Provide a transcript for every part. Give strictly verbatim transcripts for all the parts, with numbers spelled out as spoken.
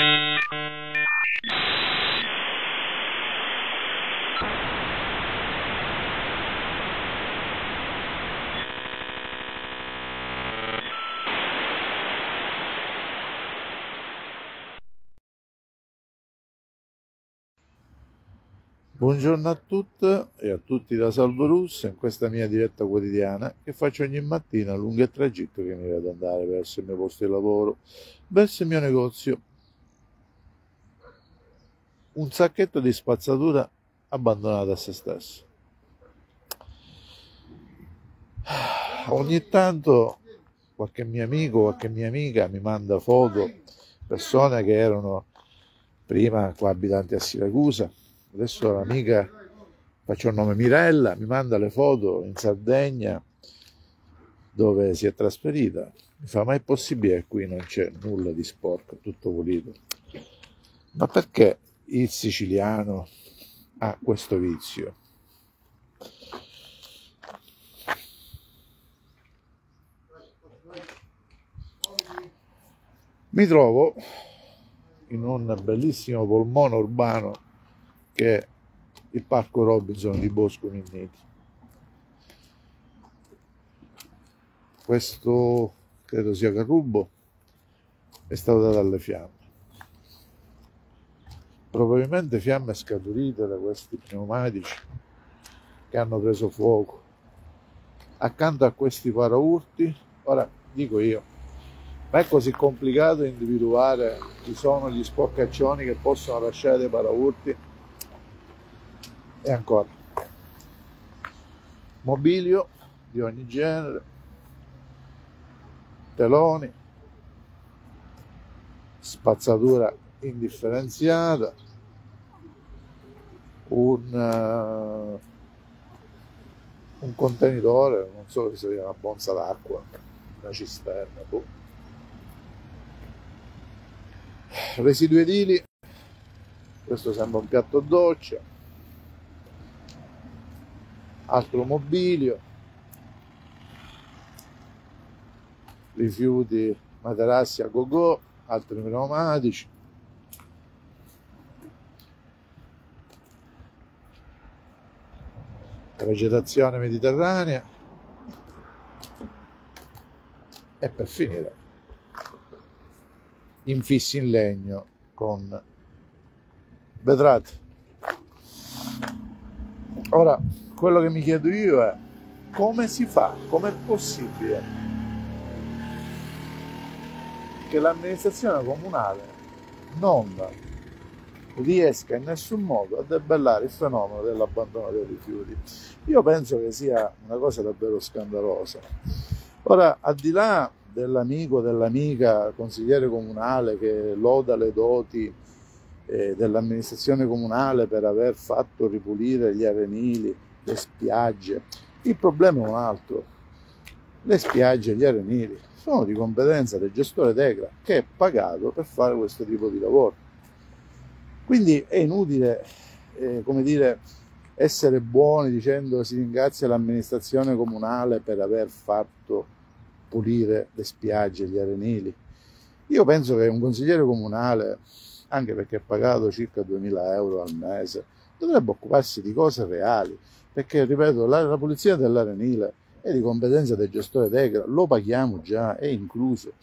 Buongiorno a tutte e a tutti da Salvo Russo in questa mia diretta quotidiana che faccio ogni mattina lungo il tragitto che mi vedo andare verso il mio posto di lavoro, verso il mio negozio. Un sacchetto di spazzatura abbandonato a se stesso. Ogni tanto qualche mio amico, qualche mia amica mi manda foto, persone che erano prima coabitanti a Siracusa. Adesso l'amica, faccio il nome Mirella, mi manda le foto in Sardegna dove si è trasferita. Mi fa, ma è possibile che qui non c'è nulla di sporco, tutto pulito? Ma perché il siciliano ha questo vizio? Mi trovo in un bellissimo polmone urbano che è il Parco Robinson di Bosco Minniti. Questo, credo sia Carrubo, è stato dato alle fiamme. Probabilmente fiamme scaturite da questi pneumatici che hanno preso fuoco. Accanto a questi paraurti, ora dico io, ma è così complicato individuare chi sono gli sporcaccioni che possono lasciare dei paraurti? E ancora, mobilio di ogni genere, teloni, spazzatura indifferenziata, un, uh, un contenitore, non so se sia una bonza d'acqua, una cisterna, boh. Residui edili, questo sembra un piatto doccia, altro mobilio, rifiuti materassi a go-go, altri pneumatici, vegetazione mediterranea e per finire infissi in legno con vetrate. Ora, quello che mi chiedo io è come si fa, com'è possibile che l'amministrazione comunale non riesca in nessun modo a debellare il fenomeno dell'abbandono dei rifiuti. Io penso che sia una cosa davvero scandalosa. Ora, al di là dell'amico, dell'amica consigliere comunale che loda le doti eh, dell'amministrazione comunale per aver fatto ripulire gli arenili, le spiagge, il problema è un altro. Le spiagge e gli arenili sono di competenza del gestore Tegra, che è pagato per fare questo tipo di lavoro. Quindi è inutile, eh, come dire, essere buoni dicendo si ringrazia l'amministrazione comunale per aver fatto pulire le spiagge e gli arenili. Io penso che un consigliere comunale, anche perché è pagato circa duemila euro al mese, dovrebbe occuparsi di cose reali, perché, ripeto, la, la pulizia dell'arenile è di competenza del gestore Tegra, lo paghiamo già, è incluso.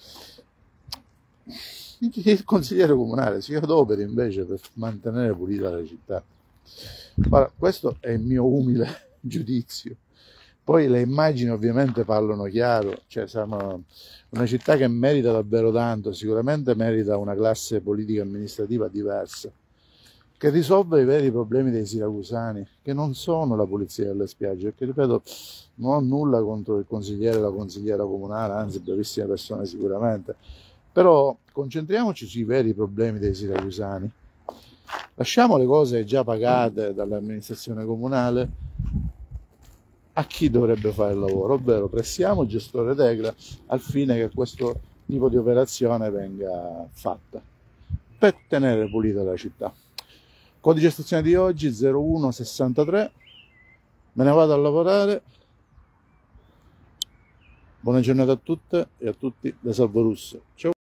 Il consigliere comunale si adopera invece per mantenere pulita la città. Ora, questo è il mio umile giudizio. Poi le immagini ovviamente parlano chiaro, cioè siamo una città che merita davvero tanto, sicuramente merita una classe politica amministrativa diversa, che risolve i veri problemi dei siracusani, che non sono la pulizia delle spiagge, perché ripeto, non ho nulla contro il consigliere e la consigliera comunale, anzi bravissime persone sicuramente, però concentriamoci sui veri problemi dei siracusani. Lasciamo le cose già pagate dall'amministrazione comunale a chi dovrebbe fare il lavoro, ovvero pressiamo il gestore Tegra al fine che questo tipo di operazione venga fatta per tenere pulita la città. Codice stazione di oggi zero uno sessantatré, me ne vado a lavorare. Buona giornata a tutte e a tutti da Salvo Russo. Ciao.